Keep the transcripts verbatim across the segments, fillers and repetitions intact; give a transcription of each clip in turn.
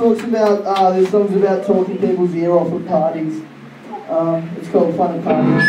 talks about, uh, this song's about talking people's ear off at parties. Um, it's called Fun at Parties.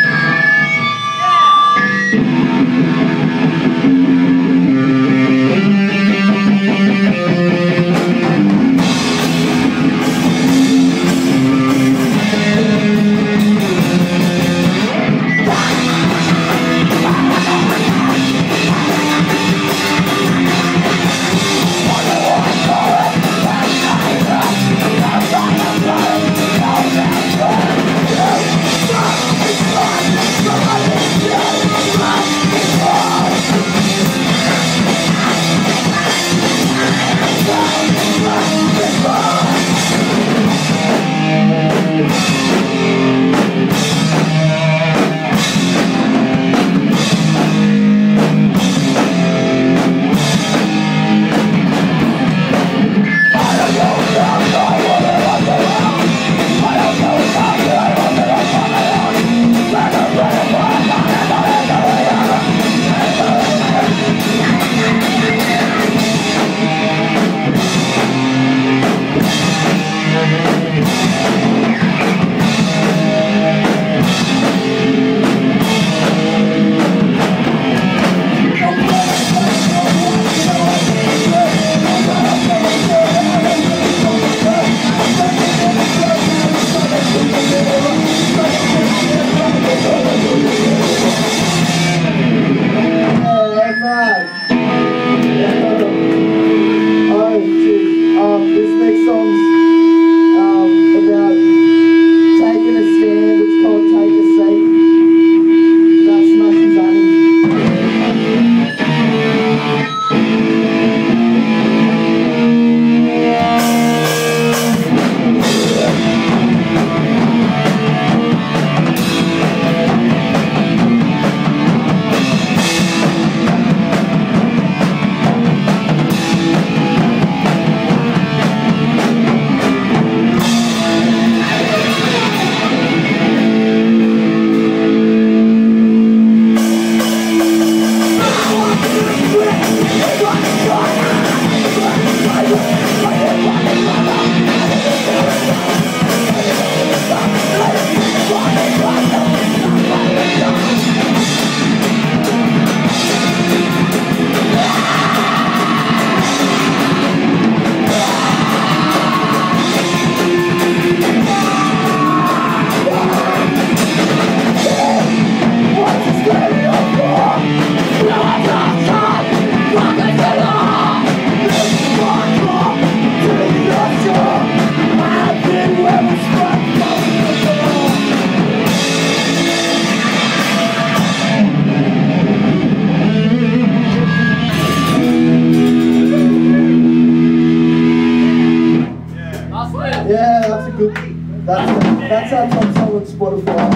Yeah, that's a good. That's that's our top song on Spotify.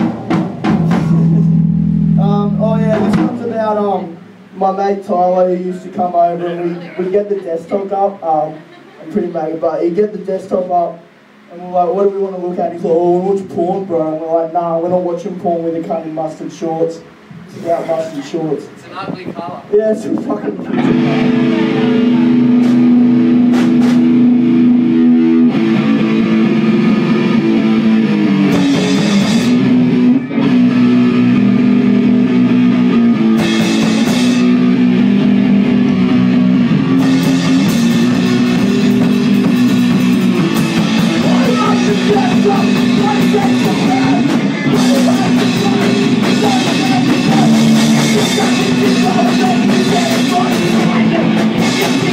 um, oh yeah, this one's about um my mate Tyler who used to come over and we we get the desktop up. Um, I'm pretty mate, but he'd get the desktop up and we're like, what do we want to look at? He's like, oh, we'll watch porn, bro. And we're like, nah, we're not watching porn with a cunt in mustard shorts. It's about mustard shorts. It's an ugly colour. Yeah, it's a fucking. We'll be right back.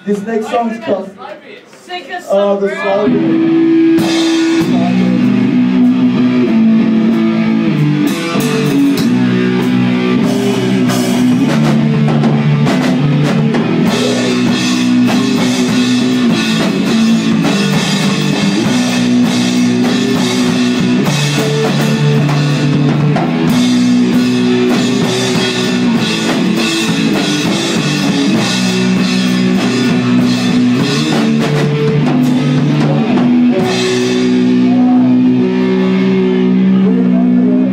This next song's called Sing us Oh, some the slow bro. bit.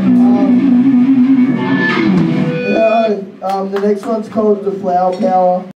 Um, the next one's called The Flower Power.